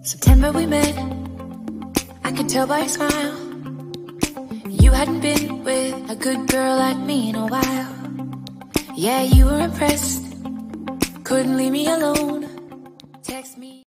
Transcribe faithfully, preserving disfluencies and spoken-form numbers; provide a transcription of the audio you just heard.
September we met, I could tell by your smile. You hadn't been with a good girl like me in a while. Yeah, you were impressed, couldn't leave me alone. Text me